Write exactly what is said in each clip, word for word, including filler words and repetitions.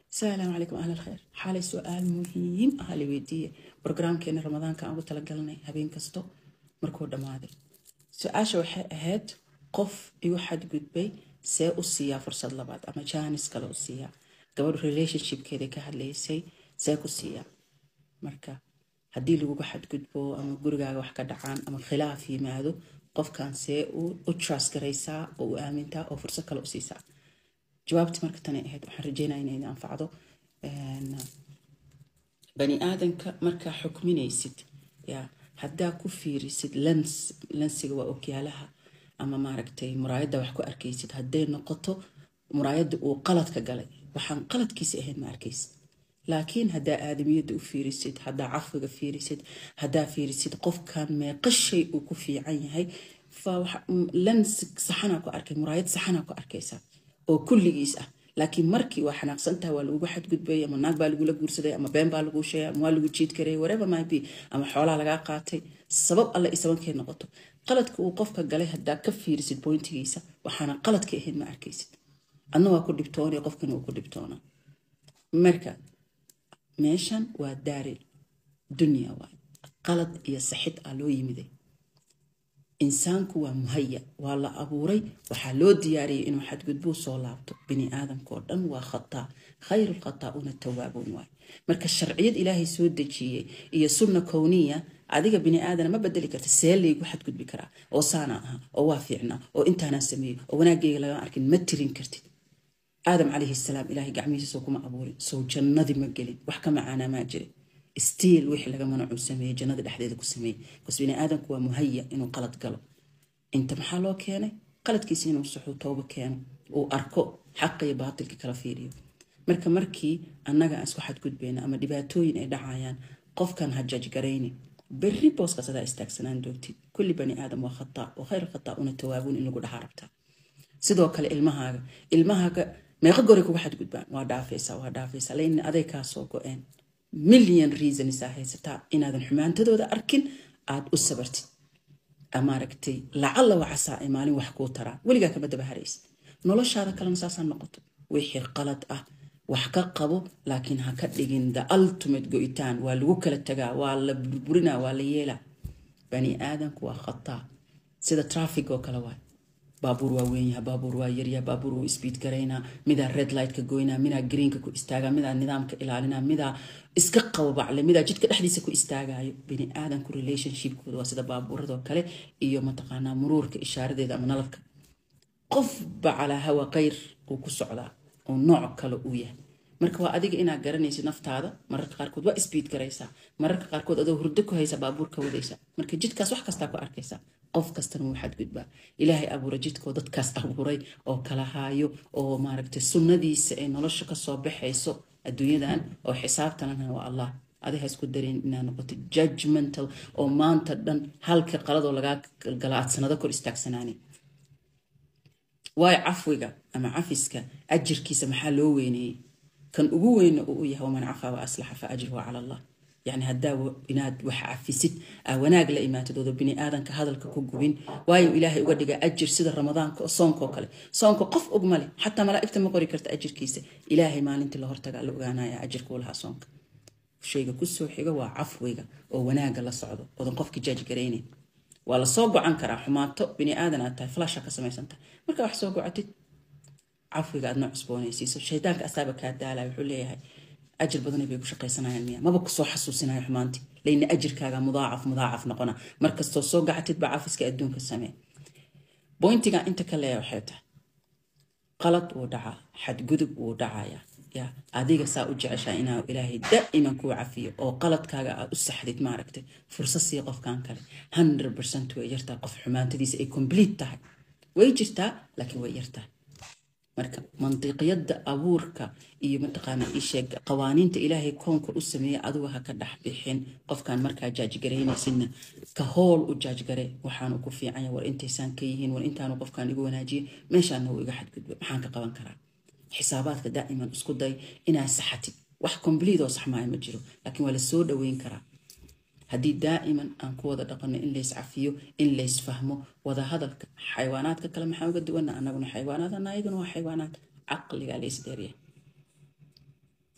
السلام عليكم أهل الخير. حالي سؤال مهم أهلي ويدي برنامج كان رمضان كان أقول تلقلني هبين كستو مركو دماغي. سؤال شو هاد قف يوحد قد بي سي أسيا فرصة لبعض أما جانس كلا أسيا قبل relationship كده كهاللي سي سي أسيا مركا هدي اللي واحد قد بو أما جرجع واحد دعان أما خلاف في ماذا قف كان سي و وتراست كريسا وآمنتا أو فرصة كلا أسيسا. جوابت مركة تانية هاد وحرجينا إن إذا أنفعضو بني آدم مركا حكمين يسد يا حدا كفير يسد لنس لنس جوا أوكيالها أما ما ركتي مرايدة وحكو أركيسد هدي نقطة مرايدة وقلت كجلي وحن قلت كيس إهين ما أركيس لكن هدا آدم يد وفير يسد هدا عفو فير يسد هدا فير يسد قف كان ما قشي وكفي عين هاي فلنس صحنا كو أركي مرايد صحنا كو أركيسا وكل جيسة لكن مركي وحنا قصنتها ولا واحد قد بي أما ناق بالجو لجور سدي أما بين بالجو شيء أما والجو تشيت كري whatever ما بي أما حوالها لقى قاتي السبب الله يسوون كي نقطه قلت وقفك قال له هدا كفي رسد بوينت جيسة وحنا قلت كيهن ما أركيسد أنا وأكون دبتوني قفك أنا وأكون دبتونا مركا ماشان وداري دنيا واي قلت يصحت ألو يمدي إنسانك ومهيأ والله أبوري وحلو دياري إنه حد قد بو صولابته بني آدم كوردن وخطأ خير الخطاؤون التوابون واي مركز الشرعية إلهي سود دجية هي سنة كونية عادية بني آدم ما بدلي كرت السيل اللي يقول حد قد بكرة أو صانعها أو وافعنا أو إنت أنا سميه أو ناقي لا أركن مترين كرتي آدم عليه السلام إلهي قعميسي سوكما أبوري سو جنة مقلين وحكى معنا ما جري استيل وحي لغا منعو سميه جنة الأحداث كو سميه كس بني آدم كوا مهيأ إنه قلت قلب انت محلو كيني قلت كيسين وصحو توبة كينو وأركو حقي باطل كرافيريو مركا مركي أناقا أسكو حد قد بينا أما دباتوين اي دعايان قف كان هجاج قريني بري بوس قصدا استاكسنان دوتي كل بني آدم وخطاء وخير الخطاؤون التوابون إنو قد حاربتا سيدوك الإلمهاga إلمهاga ما يقدر يكون واحد قد بان وادافيسا وادافيسا لأن أذيكا سوكو إن مليون ريزن ساهيستا إن هذا الحمان تدود أركن عاد أسبرتي أماركتي لعل وعسى إيماني وحكو ترى ولقى كبد بهريس نولش هذا كلام ساسا نقطة ويحير قلت أه وحكا قبو لكن هكذا ده ultimate جويتان والوكلة تجا ولا برنا ولا يلا بني آدم كوا خطأ سيدا ترافيك وكلاوي بابور وين بابور ويريا بابور وسبيد كرينا ميدا ريد لايت كجوينا ميدا جرين كو استاجا ميدا النظام كإلالنا ميدا اسكق وبعلى ميدا جد كأحدث كو استاجا بني آدم كو ريليشن شيب كو واسدا بابور ذو كله إيو متقانا مرور كإشارة ذا من نلفك قف على هوا غير وكسعدا ونوع كله وياه مركوا أديك إنا جرنيس نفط هذا مرة قاركود واسبيد كريسا مرة قاركود أدو هردكو هيسا بابور كوديسا مركا جد كاس وح كاستاكو أركيسا قف كاستن واحد قد با إلهي أبو رجيت كودت كاست أبو ري أو كلاهايو أو ماركت السنة دي سئين نلشك الصبح يسو الدنيا دان أو حساب تنها والله هذا هيسكو درين إن نقطة judgmental أو ما أنت دن هالك قلد ولا جاك قلعت سنة ذكر استاك سناني واي عفوجا أما عفسك أجر كيس محلو ويني كان أقوين أقويه ومن عفا وأصلح فأجره على الله يعني هدا إناد وحعفسيت وناقل إيمان تدود بني آدم كهذا الكوكوين وايو إلهي أقدر أجر سيد رمضان صونكو كله صونكو قف أجمله حتى ملائكة مقري كرت أجر كيسة إلهي ما أنت اللي هرتجع لوجانا يا أجر كلها صونك شيء كسر حاجة وعفويجا وناقل صعده وذن قف كجاج جريني ولا صوب عنكر حماته بني آدم أنت فلاشة كسمة سنت مركب حسوق عتيد عفوا قاعد نوع سبوني سيسو الشيطان كأسابك هذا لا يقول لي هاي أجر بدني بيقول شقي سنة المية ما بقى صو حسوسنا يا حمانتي لأن أجر كذا مضاعف مضاعف نقنا مركز توسوق قاعد تتبع عفس كأدون كالسماء بوينتي قاعد أنت كلا وحيته غلط ودعاء حد قدب ودعايا يا أديك ساء جعشائنا إلهي دائما كو عفيه أو غلط كذا أستحدث معركته فرصة سيقف كان كله مية بالمية ويرتا قف حمانتي دي سي كومبليت تاعي ويجرتا لكن ويرتا marka mantiqiyada abuurka iyo mataqaana isheeg qawaaniinta ilaahay koonka u sameeyay adigu ha ka dhax bixin qofkan marka jaaji gareynaysidna ka hool u jaaji gare waxaan ku fiican yahay war intaysan ka yihiin war intaan qofkan igu wanaajiyo meeshaan uu iga xadgudbo maxaan ka qaban karaa xisaabaadka daa'iman isku day inaa saxati wax complete oo sax ma ma jiro laakiin wala soo dhaweyn karaa هدي دائما أنكو وذا دقنا إن ليس عفيو إن ليس فهمه وذا هذا حيوانات كلام حاول قد وانا أنا قلنا حيوانات أنا أيضا حيوانات عقلي على إسدارية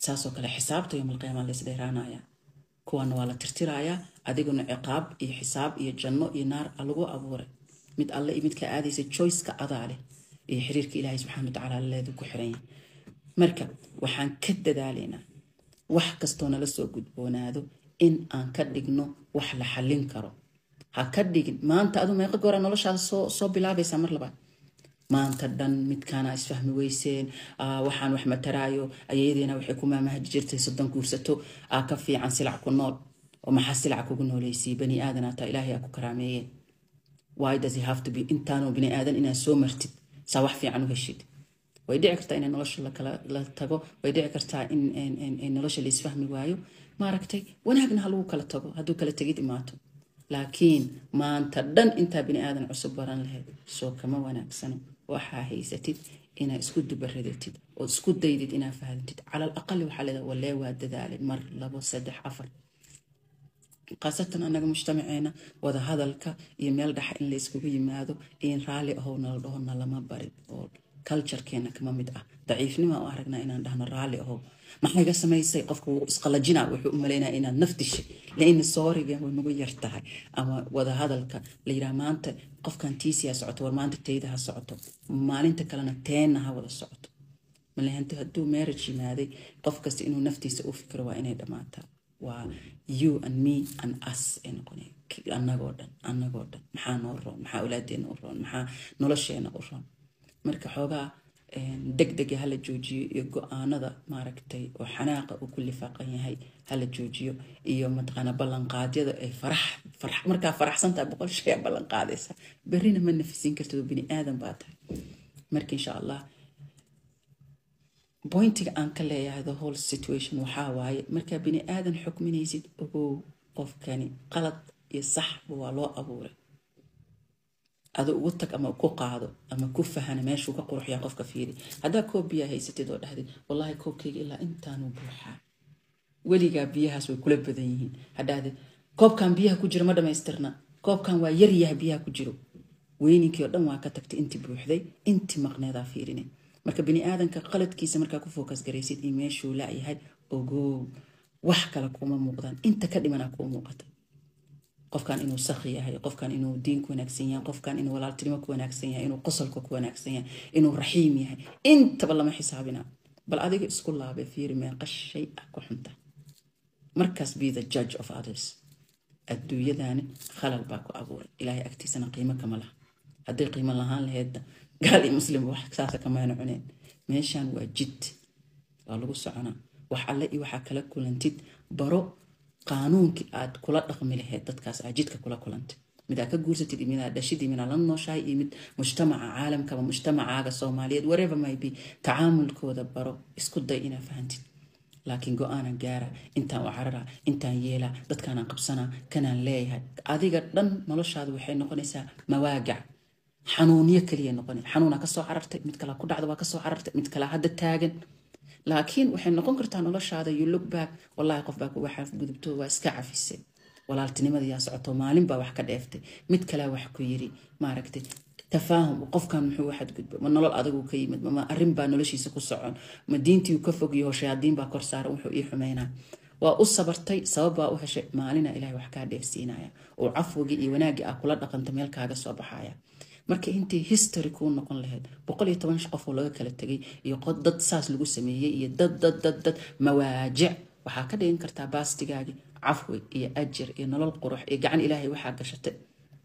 saasoo kale xisaabta yawmal qiyaama la isdheeraanaya kuwana waa la tirtirayaa adiguna ciqaab iyo xisaab iyo janno iyo naar lagu abuuray mid alle iyo midka aadaysa choice-ka adaa leh iyo xiriirka ilaahay subxaanahu wa tacaala leedu ku xiran yahay marka waxaan ka dadaalaynaa wax kastoo nala soo gudboonaado in aan ka dhigno wax la xallin karo ha ka dhigin maanta adu meeqa goora noloshaada soo soo bilaabaysaa mar labaad maanta dhan midkaana isfahmi weyseen waxaan wax mataraayo ayadeena waxay ku maamahaji jirtay soddon guursato aa ka fiican silac ku nool oo maxaa silac kugu nooleysay bani aadan ata ilaahay ku karaameeyeen why does it have to be intaano bani aadan inaa soo martid saa wax fiican u heshid way dhici kartaa in nolosha la kala la tago way dhici kartaa in in in nolosha la isfahmi waayo ma aragtay wanaagna ha lagu kala tago hadduu kala tagid imaato laakiin maanta dhan intaa bani aadan cusub baran lahayd soo kama wanaagsano waxaa haysatid inaa isku dubaradetid oo isku daydid inaa fahamtid cala alaqal waxaa leedahay walee waa dadaalin mar labo saddex afar qaasatan anaga mujtamaceena wada hadalka iyo meel dhexa in la iskugu yimaado in raalli ahow nala dhaho nalama barin oo culturekeena kama mid ah daciifnima u aragnaa inaan dhahno raalli ahow maxay iga samaysay qofka wuu isqalajinaa wuxuu u malaynaa inaad naf dishay laina sooriga way nagu yar tahay ama wada hadalka la yidhaha maanta qofkan tiisiyaa socoto war maanta tayda ha socoto maalinta kalena teenna ha wada socoto malahanti hadduu marriage yimaaday qof kasta inuu naftiisa u fikiro waa inay dhammaataa waa you and me and us ay noqonay annagoo dhan annagoo dhan maxaa noo roon maxaa awlaadeena u roon maxaa nolosheena u roon marka xoogaa degdega hala joojiyo iyo go-aanada maaragtay oo xanaaqa uu ku lifaaqan yahay hala joojiyo iyo mataqaana ballanqaadyada ay farax farax markaa faraxsantaa boqol shay ballan qaadaysa berrina ma nafisin kartid oo bini aadan baa tahay marka insha allah pointiga aan ka leeyahay the whole situation waxaa waaye markaa bini aadan xukminaysid ogow qofkani qalad iyo sax waa loo abuuray adoo ugu tag ama ku qaado ama ku fahana meeshuu ka quruxyaa qofka fiiri haddaa koob biyaa haysatid oo dhahdid wallaahi koobkayga ilaa intaanu buuxaa weligaa biyahaas way kula badan yihiin hadhahdid koobkan biyaha ku jiro ma dhammaystirna koobkan waa yar yahay biyaha ku jiro weyninkii oo dhan waa ka tagtay intii buuxday intii maqneedaa fiirinay marka bini aadanka qaladkiisa markaa ku focus garaysid in meeshuu laayahay ogow wax kale kuma muuqdaan inta ka dhimanaa kuu muuqata qofkan inuu sakhi yahay qofkan inuu diin ku wanaagsan yahay qofkan inuu walaaltinimo ku wanaagsan yahay inuu qosolka ku wanaagsan yahay inuu raxiim yahay intaba lama xisaabina bal adiga isku laabe fiiri meeqa shay ah ku xunta markaas be the judge of others adduunyadani khalal baa ku abuuray ilaahay agtiisana qiimo kama laha haddii qiimo lahaan laheedna gaal iyo muslim wax saasa kamaana cuneen meeshaan waa jid waa lagu soconaa wax alle iyo waxaa kala kulantid baro qaanuunkii aad kula dhaqmi lahayd dadkaas aad jidka kula kulantay midaa ka guursatid iyo midaa dhashid iyo midaa la nooshahay iyo mid mujtamaca caalamka ama mujtamacaaga soomaaliyeed whatever may be tacaamulkooda baro isku day inaa fahantid laakiin go-aanan gaara intaan u carara intaan yeelaa dadkaanaan qabsanaa kanaan leeyahay adiga dhan noloshaada waxay noqonaysaa mawaagac xanuunyo kaliya noqonay xanuunaa kasoo carartay mid kale ku dhacda waa kasoo carartay mid kale hadda taagan laakiin waxay noqon kartaa noloshaada you look back wallahi qof baa kuga xaf gudubto waa iska cafisay walaaltinimada yaa socoto maalin baa wax ka dheeftay mid kale wax ku yiri maaragtay tafaahum qofkan muxuu waxad gudbo ma nolol adag uu ka yimid ma arrin baa noloshiisa ku socon ma diintii uu ka fog yahay shayaadiin baa kor saaran wuxuu ii xumeynaa waa u sabartay sabab baa u heshay maalina ilaahay wax ka dheefsiinaya oo cafwigi iyo wanaagii ah kula dhaqanta meel kaaga soo baxaya marka intii history ku noqon lahayd boqol iyo toban qof oo laga kala tagay iyo qod dad saas lagu sameeyay iyo dad dad dad dad mawaajic waxaa ka dhigan kartaa baastigaagi cafwi iyo ajir iyo nolol qurux iyo gacan ilaahay waxaa gashatay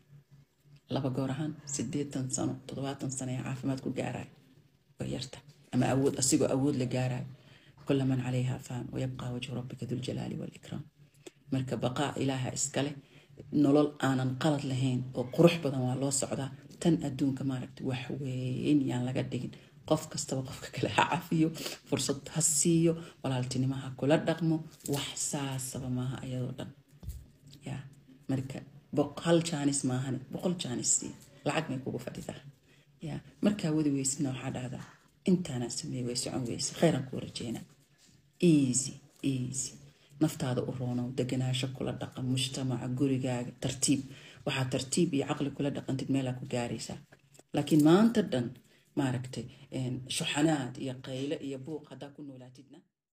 laba goor ahaan siddeetan sano toddobaatan sano ee caafimaad ku gaaray way yarta ama awood asigoo awood la gaaray كل من عليها فان ويبقى وجه ربك ذو الجلال والإكرام marka baqaa ilaaha iskale nolol aanan qalad lahayn oo qurux badan waa loo socdaa tan adduunka maaragtay wax weyn yaan laga dhigin qof kastaba qofka kale ha cafiyo fursad ha siiyo walaaltinimaha kula dhaqmo wax saasaba maaha ayadoo dhan ya marka boqol jaanis maahan boqol jaanis lacag may kugu fadhidaa ya marka wadi weysna waxa dhahdaa intaana sameey way socon weysa khayran ku rajeena easy easy naftaada u roono deganaasho kula dhaqan mujtamaca gurigaaga tartiib waxa tartiib iyo aqli kula dhaqantid meel ku gaaraysa laakiin maanta dhan maaragtay shuxanaad iyo qayle iyo buuq hada ku noolaatidna